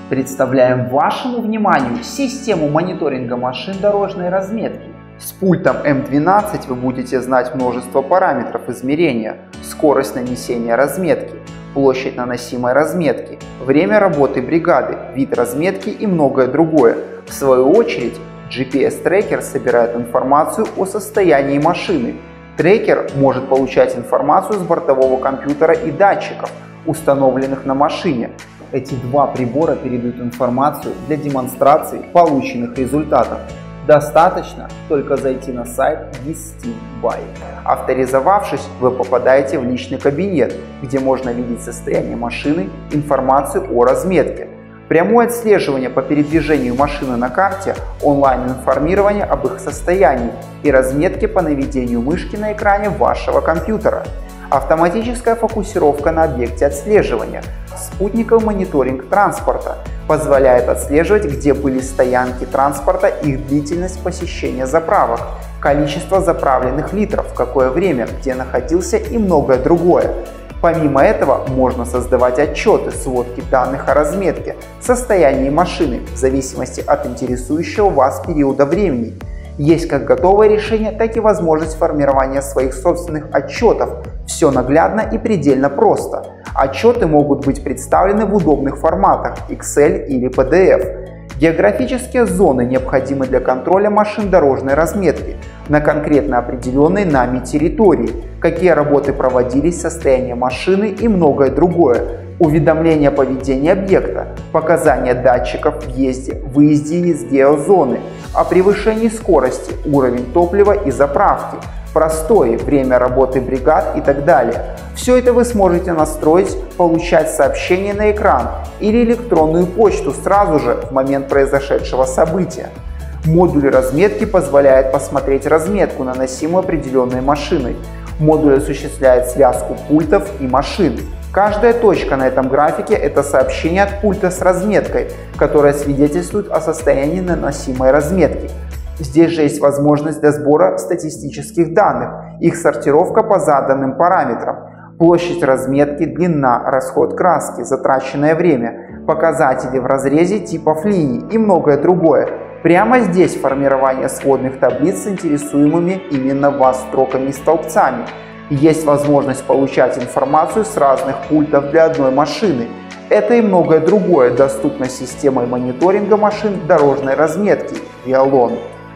Представляем вашему вниманию систему мониторинга машин дорожной разметки. С пультом М12 вы будете знать множество параметров измерения: скорость нанесения разметки, площадь наносимой разметки, время работы бригады, вид разметки и многое другое. В свою очередь, GPS-трекер собирает информацию о состоянии машины. Трекер может получать информацию с бортового компьютера и датчиков, установленных на машине. Эти два прибора передают информацию для демонстрации полученных результатов. Достаточно только зайти на сайт Distin.by. Авторизовавшись, вы попадаете в личный кабинет, где можно видеть состояние машины, информацию о разметке, прямое отслеживание по передвижению машины на карте, онлайн-информирование об их состоянии и разметке по наведению мышки на экране вашего компьютера. Автоматическая фокусировка на объекте отслеживания, спутниковый мониторинг транспорта позволяет отслеживать, где были стоянки транспорта, их длительность посещения заправок, количество заправленных литров, в какое время, где находился и многое другое. Помимо этого, можно создавать отчеты, сводки данных о разметке, состоянии машины в зависимости от интересующего вас периода времени. Есть как готовое решение, так и возможность формирования своих собственных отчетов. Все наглядно и предельно просто. Отчеты могут быть представлены в удобных форматах Excel или PDF. Географические зоны необходимы для контроля машин дорожной разметки на конкретно определенной нами территории, какие работы проводились, состояние машины и многое другое. Уведомления о поведении объекта, показания датчиков в въезде, выезде из геозоны, о превышении скорости, уровень топлива и заправки, простое время работы бригад и так далее. Все это вы сможете настроить, получать сообщения на экран или электронную почту сразу же в момент произошедшего события. Модуль разметки позволяет посмотреть разметку, наносимую определенной машиной. Модуль осуществляет связку пультов и машин. Каждая точка на этом графике – это сообщение от пульта с разметкой, которое свидетельствует о состоянии наносимой разметки. Здесь же есть возможность для сбора статистических данных, их сортировка по заданным параметрам, площадь разметки, длина, расход краски, затраченное время, показатели в разрезе типов линий и многое другое. Прямо здесь формирование сводных таблиц с интересуемыми именно вас строками и столбцами. Есть возможность получать информацию с разных пультов для одной машины. Это и многое другое доступно системой мониторинга машин дорожной разметки Vialon.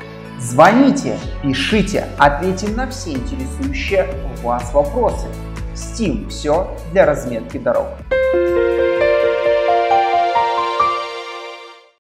Звоните, пишите, ответим на все интересующие вас вопросы. Steam – все для разметки дорог.